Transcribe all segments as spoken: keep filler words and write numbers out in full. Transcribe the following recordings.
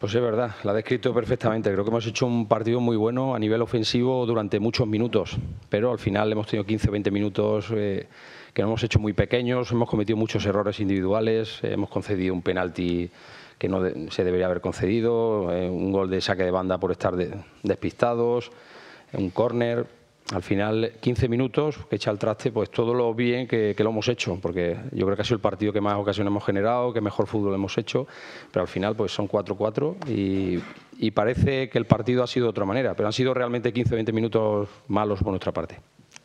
Pues es verdad, la ha descrito perfectamente. Creo que hemos hecho un partido muy bueno a nivel ofensivo durante muchos minutos, pero al final hemos tenido quince o veinte minutos eh, que nos hemos hecho muy pequeños, hemos cometido muchos errores individuales, eh, hemos concedido un penalti que no de, se debería haber concedido, eh, un gol de saque de banda por estar de, despistados, un córner. Al final, quince minutos que echa al traste pues todo lo bien que, que lo hemos hecho, porque yo creo que ha sido el partido que más ocasiones hemos generado, que mejor fútbol hemos hecho, pero al final pues son cuatro cuatro y, y parece que el partido ha sido de otra manera, pero han sido realmente quince o veinte minutos malos por nuestra parte.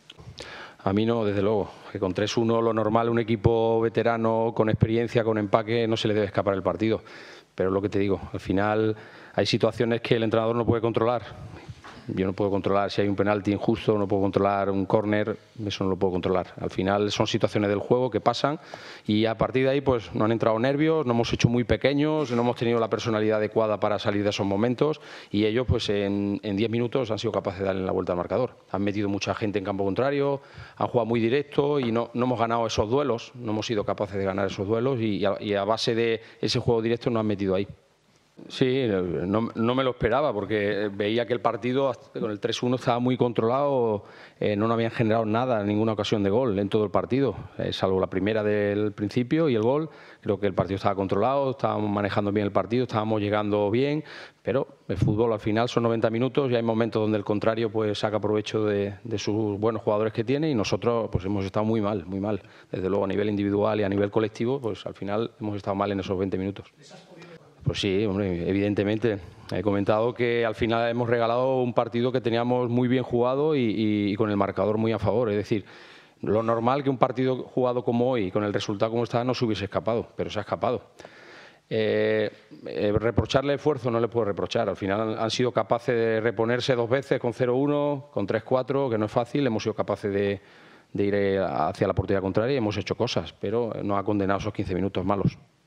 A mí no, desde luego, que con tres uno lo normal, un equipo veterano con experiencia, con empaque, no se le debe escapar el partido. Pero lo que te digo, al final hay situaciones que el entrenador no puede controlar. Yo no puedo controlar si hay un penalti injusto, no puedo controlar un córner, eso no lo puedo controlar. Al final son situaciones del juego que pasan y a partir de ahí pues no han entrado nervios, nos hemos hecho muy pequeños, no hemos tenido la personalidad adecuada para salir de esos momentos y ellos pues en diez minutos han sido capaces de darle la vuelta al marcador. Han metido mucha gente en campo contrario, han jugado muy directo y no, no hemos ganado esos duelos, no hemos sido capaces de ganar esos duelos y a, y a base de ese juego directo nos han metido ahí. Sí, no, no me lo esperaba porque veía que el partido con el tres uno estaba muy controlado, eh, no nos habían generado nada, ninguna ocasión de gol en todo el partido, eh, salvo la primera del principio y el gol. Creo que el partido estaba controlado, estábamos manejando bien el partido, estábamos llegando bien, pero el fútbol al final son noventa minutos y hay momentos donde el contrario pues saca provecho de, de sus buenos jugadores que tiene y nosotros pues hemos estado muy mal, muy mal. Desde luego a nivel individual y a nivel colectivo pues al final hemos estado mal en esos veinte minutos. Pues sí, hombre, evidentemente. He comentado que al final hemos regalado un partido que teníamos muy bien jugado y, y, y con el marcador muy a favor. Es decir, lo normal que un partido jugado como hoy, con el resultado como está, no se hubiese escapado, pero se ha escapado. Eh, eh, reprocharle esfuerzo no le puedo reprochar. Al final han, han sido capaces de reponerse dos veces con cero uno, con tres cuatro, que no es fácil. Hemos sido capaces de, de ir hacia la portería contraria y hemos hecho cosas, pero nos ha condenado esos quince minutos malos.